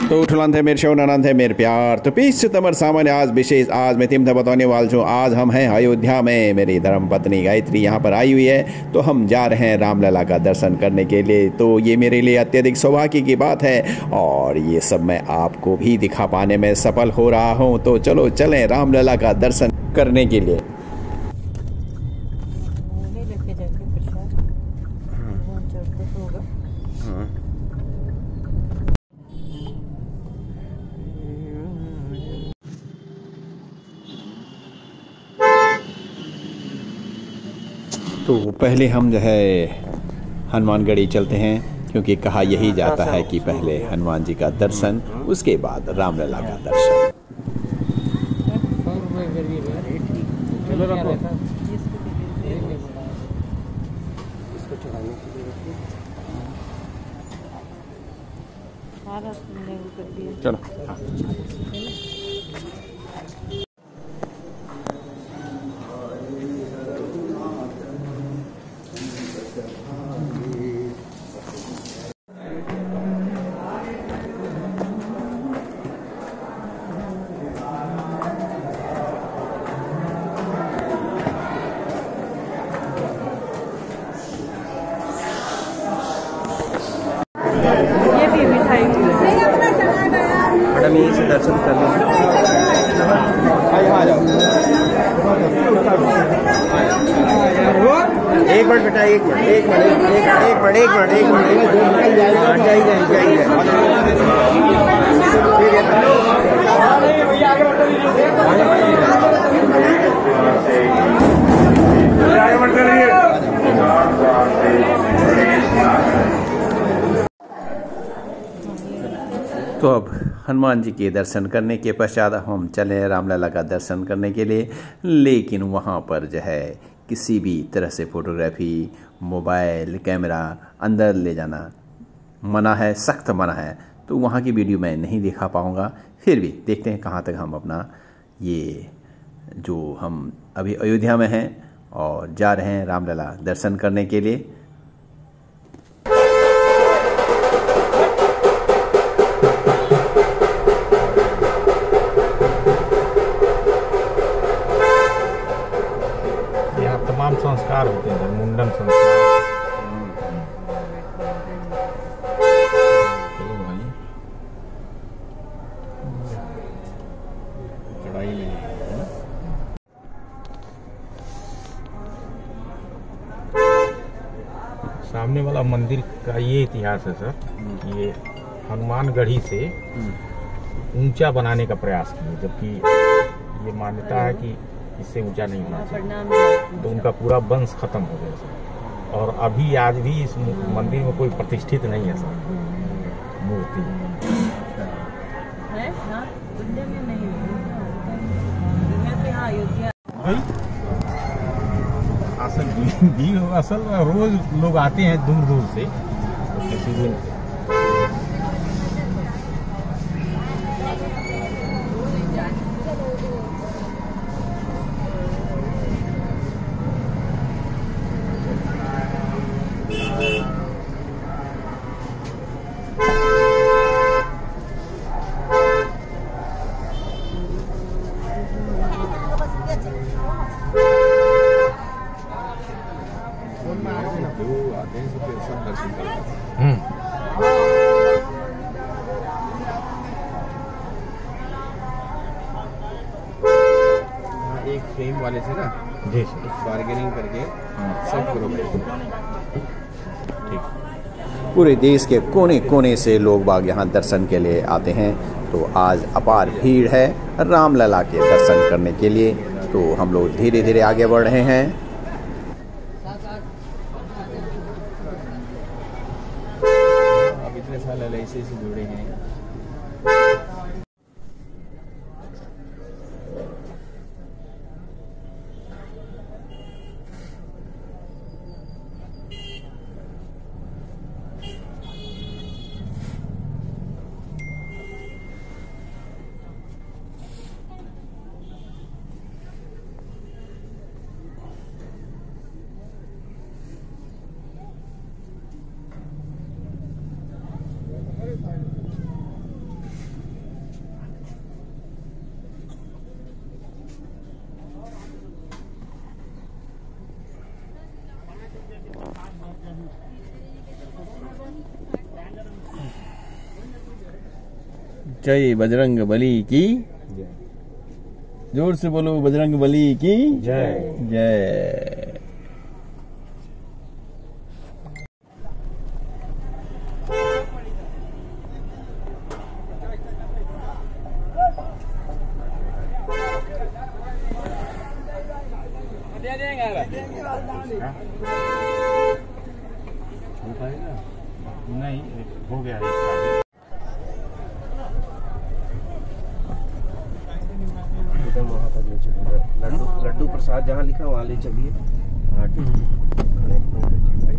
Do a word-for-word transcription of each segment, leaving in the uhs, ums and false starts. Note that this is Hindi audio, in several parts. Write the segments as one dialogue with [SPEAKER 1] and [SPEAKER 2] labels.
[SPEAKER 1] तो उठलन थे मेरे शौनानंद थे मेरे प्यार तो बीस सितंबर सामान्य आज विशेष आज मैं तीन बताने वाला हूँ। आज हम हैं अयोध्या में, मेरी धर्म पत्नी गायत्री यहाँ पर आई हुई है, तो हम जा रहे हैं रामलला का दर्शन करने के लिए। तो ये मेरे लिए अत्यधिक सौभाग्य की बात है और ये सब मैं आपको भी दिखा पाने में सफल हो रहा हूँ। तो चलो चलें रामलला का दर्शन करने के लिए। तो पहले हम जो है हनुमानगढ़ी चलते हैं, क्योंकि कहा यही जाता है कि पहले हनुमान जी का दर्शन उसके बाद रामलला का दर्शन। चलो मैडम यहीं से दर्शन कर लीजिए। एक मिनट बेटा, एक मिनट एक मिनट एक मिनट एक मिनट एक मिनट जाइए जाइए तो अब हनुमान जी के दर्शन करने के पश्चात हम चले रामलला का दर्शन करने के लिए। लेकिन वहाँ पर जो है किसी भी तरह से फोटोग्राफी, मोबाइल, कैमरा अंदर ले जाना मना है, सख्त मना है। तो वहाँ की वीडियो मैं नहीं दिखा पाऊँगा। फिर भी देखते हैं कहाँ तक हम अपना ये जो हम अभी अयोध्या में हैं और जा रहे हैं रामलला दर्शन करने के लिए।
[SPEAKER 2] तमाम संस्कार होते हैं, मुंडन संस्कार। चलो भाई, चढ़ाई नहीं है ना। सामने वाला मंदिर का ये इतिहास है सर, ये हनुमानगढ़ी से ऊंचा बनाने का प्रयास किए, जबकि ये मान्यता है कि इससे ऊंचा नहीं होना चाहिए। तो उनका पूरा वंश खत्म हो गया सर। और अभी आज भी इस मंदिर में कोई प्रतिष्ठित नहीं है सर मूर्ति। असल असल रोज लोग आते हैं दूर दूर से, तो किसी दिन
[SPEAKER 1] एक फ्रेम वाले से ना
[SPEAKER 2] जी
[SPEAKER 1] बार्गेनिंग करके सब करोगे। ठीक, पूरे देश के कोने कोने से लोग बाग यहाँ दर्शन के लिए आते हैं। तो आज अपार भीड़ है रामलला के दर्शन करने के लिए। तो हम लोग धीरे धीरे आगे बढ़ रहे हैं। अब इतने साल एल आई सी से जुड़े हैं। जय बजरंग बली की, जोर से बोलो बजरंग बली की
[SPEAKER 2] जय।
[SPEAKER 1] जय।
[SPEAKER 2] नहीं हो गया इसका।
[SPEAKER 3] एकदम वहाँ पर ले चलिए, लड्डू लड्डू प्रसाद जहाँ लिखा वहाँ ले चलिए। हाँ ठीक है।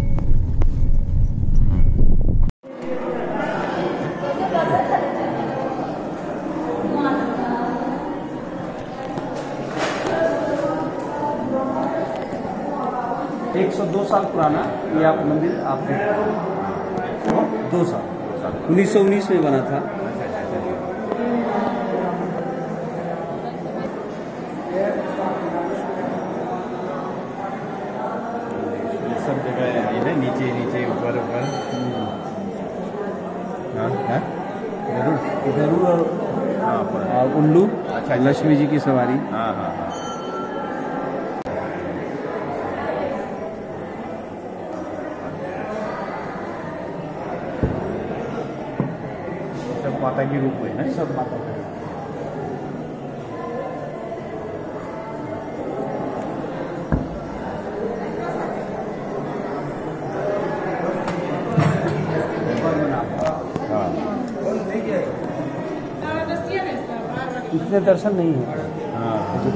[SPEAKER 3] एक सौ दो साल पुराना ये आप मंदिर आपने दो साल उन्नीस सौ उन्नीस में बना था।
[SPEAKER 1] सब जगह ये नीचे नीचे ऊपर ऊपर
[SPEAKER 3] गरुड़ गरुड़ और और उल्लू। अच्छा, लक्ष्मी जी की सवारी।
[SPEAKER 1] हाँ हाँ हाँ। सब माता के रूप में है।
[SPEAKER 3] सब माता का इतने दर्शन नहीं है।
[SPEAKER 1] हाँ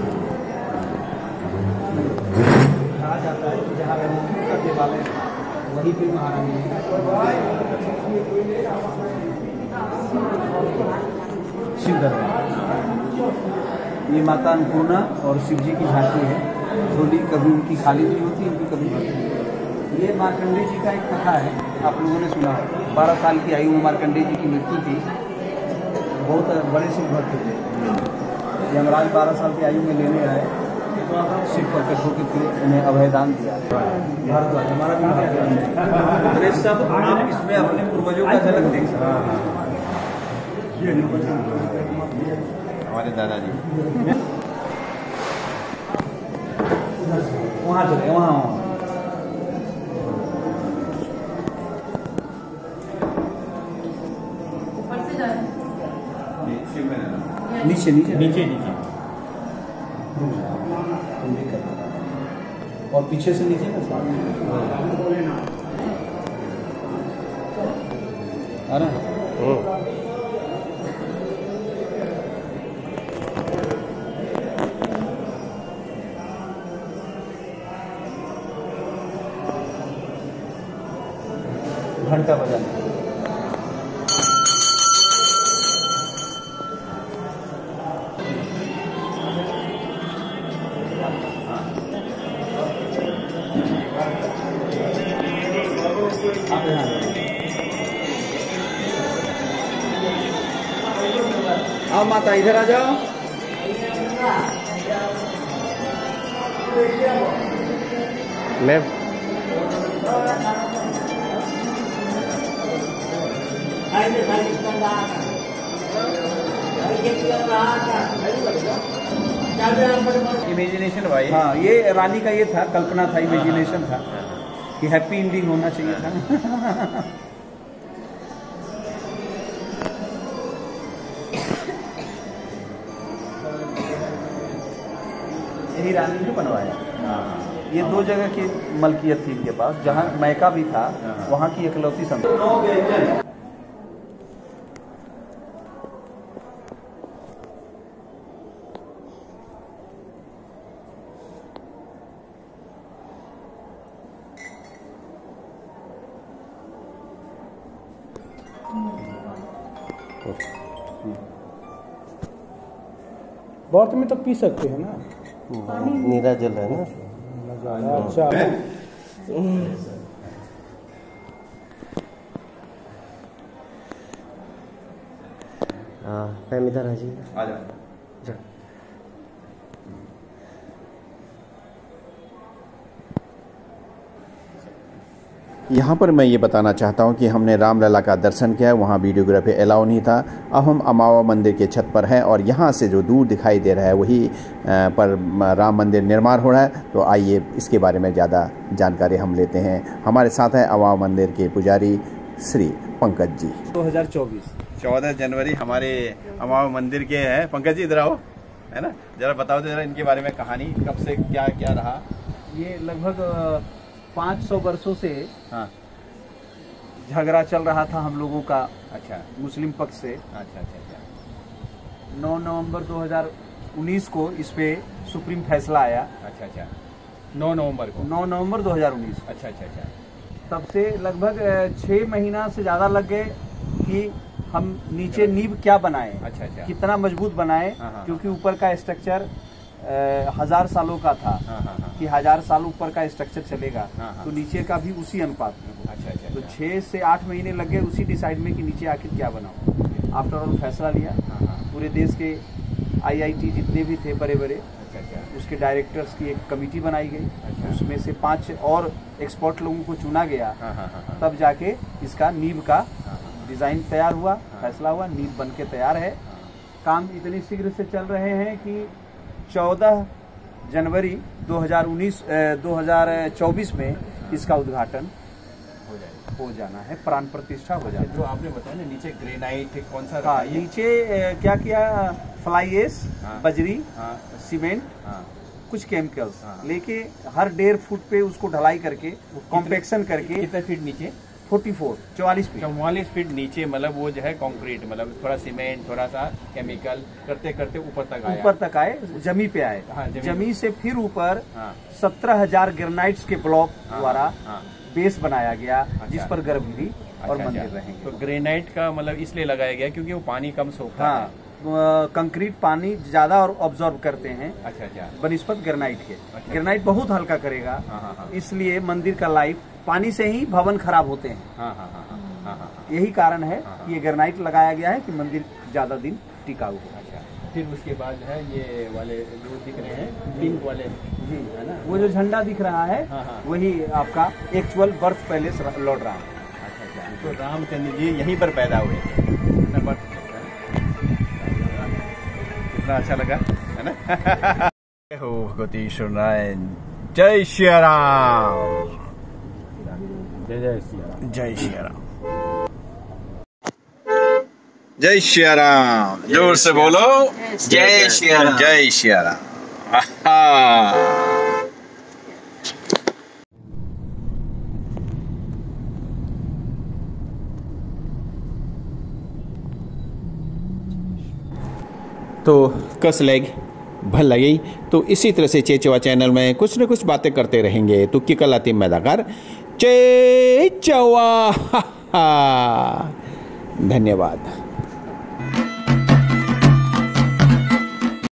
[SPEAKER 3] कहा जाता है कि जहाँ रघुवीर का देवालय वहीं पे महारानी शिव दरबार। ये माता अन्नपूर्णा और शिव जी की झांकी है। झोली कभी उनकी खाली नहीं होती, इनकी कभी भरती नहीं। ये मार्कंडे जी का एक कथा है, आप लोगों ने सुना है। बारह साल की आयु में मार्कंडे जी की मृत्यु थी। बहुत बड़े शिव भक्त थे। यमराज बारह साल की आयु में लेने आए, शिव प्रकट होकर फिर उन्हें अभयदान दिया। भारद्वाज हमारा भी भारद्वाज है। सब आप इसमें अपने पूर्वजों का झलक देख सकते हैं।
[SPEAKER 1] हमारे दादाजी
[SPEAKER 3] वहाँ चले, वहाँ वहाँ नीचे नीचे
[SPEAKER 2] नीचे नीचे
[SPEAKER 3] और पीछे से नीचे ना आ रहा है। घंटा बजाना। आओ माता इधर आ जाओ।
[SPEAKER 1] मैं इमेजिनेशन भाई।
[SPEAKER 3] हाँ, ये रानी का ये था, कल्पना था, इमेजिनेशन था कि हैप्पी एंडिंग होना चाहिए था। यही रानी ने बनवाया। ये दो जगह की मलकियत थी इनके पास। जहाँ मैका भी था वहाँ की इकलौती संपत्ति।
[SPEAKER 4] बर्थ में तो पी सकते हैं ना,
[SPEAKER 5] नीरा जल है ना।
[SPEAKER 4] अच्छा
[SPEAKER 5] हाँ, मैम इधर आ जाइए।
[SPEAKER 3] आ जाओ।
[SPEAKER 1] यहाँ पर मैं ये बताना चाहता हूँ कि हमने रामलला का दर्शन किया है, वहाँ वीडियोग्राफी अलाउ नहीं था। अब हम अमावा मंदिर के छत पर हैं और यहाँ से जो दूर दिखाई दे रहा है वही पर राम मंदिर निर्माण हो रहा है। तो आइए इसके बारे में ज़्यादा जानकारी हम लेते हैं। हमारे साथ हैं अमावा मंदिर के पुजारी श्री पंकज जी।
[SPEAKER 3] दो हज़ार चौबीस
[SPEAKER 1] चौदह जनवरी हमारे अमावा मंदिर के हैं। पंकज जी इधर आओ, है ना, ज़रा बताओ तो ज़रा इनके बारे में कहानी, कब से क्या क्या रहा।
[SPEAKER 3] ये लगभग पाँच सौ वर्षों से
[SPEAKER 1] हाँ
[SPEAKER 3] झगड़ा चल रहा था हम लोगों का।
[SPEAKER 1] अच्छा
[SPEAKER 3] मुस्लिम पक्ष से।
[SPEAKER 1] अच्छा अच्छा अच्छा
[SPEAKER 3] नौ नवंबर दो हज़ार उन्नीस को इस पे सुप्रीम फैसला आया।
[SPEAKER 1] अच्छा अच्छा नौ नवंबर को
[SPEAKER 3] नौ नवंबर दो हज़ार उन्नीस।
[SPEAKER 1] अच्छा अच्छा अच्छा
[SPEAKER 3] तब से लगभग छः महीना से ज़्यादा लग गए कि हम नीचे नींव क्या बनाएं,
[SPEAKER 1] अच्छा अच्छा
[SPEAKER 3] कितना मजबूत बनाएं,
[SPEAKER 1] हाँ, हाँ,
[SPEAKER 3] क्योंकि ऊपर का स्ट्रक्चर हजार सालों का था।
[SPEAKER 1] हाँ हाँ हाँ
[SPEAKER 3] कि हजार साल ऊपर का स्ट्रक्चर चलेगा,
[SPEAKER 1] हाँ, हाँ,
[SPEAKER 3] तो नीचे का भी उसी अनुपात में।
[SPEAKER 1] अच्छा अच्छा
[SPEAKER 3] तो
[SPEAKER 1] अच्छा,
[SPEAKER 3] छः से आठ महीने लग गए उसी डिसाइड में कि नीचे आखिर क्या बनाओ। आफ्टर ऑल फैसला लिया।
[SPEAKER 1] हाँ हाँ
[SPEAKER 3] पूरे देश के आईआईटी जितने भी थे बड़े बड़े,
[SPEAKER 1] अच्छा अच्छा
[SPEAKER 3] उसके डायरेक्टर्स की एक कमेटी बनाई गई।
[SPEAKER 1] अच्छा।
[SPEAKER 3] उसमें से पांच और एक्सपर्ट लोगों को चुना गया।
[SPEAKER 1] हाँ हाँ हाँ हाँ
[SPEAKER 3] तब जाके इसका नींव का
[SPEAKER 1] हाँ,
[SPEAKER 3] डिजाइन तैयार हुआ, फैसला हुआ, नींव बन के तैयार है। काम इतनी शीघ्र से चल रहे हैं कि चौदह जनवरी दो हज़ार उन्नीस दो हज़ार चौबीस में इसका उद्घाटन
[SPEAKER 1] हो जाएगा,
[SPEAKER 3] हो जाना है, प्राण प्रतिष्ठा हो जाना
[SPEAKER 1] जो आपने बताया ना नीचे ग्रेनाइट कौन सा
[SPEAKER 3] है।
[SPEAKER 1] रखा
[SPEAKER 3] हाँ,
[SPEAKER 1] है ये?
[SPEAKER 3] नीचे अ, क्या किया, फ्लाई एश,
[SPEAKER 1] हाँ।
[SPEAKER 3] बजरी,
[SPEAKER 1] हाँ
[SPEAKER 3] सीमेंट,
[SPEAKER 1] हाँ
[SPEAKER 3] कुछ केमिकल्स
[SPEAKER 1] हाँ।
[SPEAKER 3] लेके हर डेढ़ फुट पे उसको ढलाई करके कॉम्पेक्शन करके
[SPEAKER 1] कितने फीट नीचे?
[SPEAKER 3] चौवालीस चौवालीस फीट
[SPEAKER 1] चौवालीस फीट नीचे, मतलब वो जो है कंक्रीट, मतलब थोड़ा सीमेंट थोड़ा सा केमिकल करते करते ऊपर तक आया।
[SPEAKER 3] ऊपर तक आए, जमी पे आए।
[SPEAKER 1] हाँ, जमी
[SPEAKER 3] जमी से फिर ऊपर
[SPEAKER 1] हाँ
[SPEAKER 3] सत्रह हजार ग्रेनाइट्स के ब्लॉक
[SPEAKER 1] हाँ,
[SPEAKER 3] द्वारा
[SPEAKER 1] हाँ
[SPEAKER 3] बेस बनाया गया,
[SPEAKER 1] अच्छा।
[SPEAKER 3] जिस पर गर्भगृह और
[SPEAKER 1] अच्छा,
[SPEAKER 3] मंदिर
[SPEAKER 1] अच्छा।
[SPEAKER 3] रहेंगे।
[SPEAKER 1] तो ग्रेनाइट का मतलब इसलिए लगाया गया क्योंकि वो पानी कम सोखता
[SPEAKER 3] हाँ,
[SPEAKER 1] है।
[SPEAKER 3] अ, कंक्रीट पानी ज्यादा और ऑब्जर्व करते हैं
[SPEAKER 1] अच्छा अच्छा
[SPEAKER 3] बनिस्पत ग्रेनाइट के।
[SPEAKER 1] अच्छा।
[SPEAKER 3] ग्रेनाइट बहुत हल्का करेगा,
[SPEAKER 1] हाँ हाँ हाँ
[SPEAKER 3] इसलिए मंदिर का लाइफ, पानी से ही भवन खराब होते हैं।
[SPEAKER 1] हाँ हाँ हाँ हाँ हाँ हाँ
[SPEAKER 3] यही कारण है
[SPEAKER 1] हाँ, हाँ।
[SPEAKER 3] कि ये ग्रेनाइट लगाया गया है कि मंदिर ज्यादा दिन टिकाऊ हो।
[SPEAKER 1] अच्छा, फिर उसके बाद है ये वाले जो दिख रहे हैं पिंक वाले,
[SPEAKER 3] जी,
[SPEAKER 1] है ना?
[SPEAKER 3] वो जो झंडा दिख रहा है
[SPEAKER 1] हाँ, हाँ।
[SPEAKER 3] वही आपका एक्चुअल बर्थ पैलेस लौट रहा है।
[SPEAKER 1] अच्छा अच्छा, तो रामचंद्र जी यहीं पर पैदा हुए थे। कितना बात कितना अच्छा लगा, है ना? हो भगवती नारायण, जय श्री राम,
[SPEAKER 2] जय जय श्री राम।
[SPEAKER 1] जय श्री राम, जय श्री राम, जोर से बोलो,
[SPEAKER 5] जय श्री राम।
[SPEAKER 1] जय श्री राम। आहा। तो कस लग भल लगी। तो इसी तरह से चेचवा चैनल में कुछ न कुछ बातें करते रहेंगे। तो की कलाती मैदाकार चेचवा। धन्यवाद।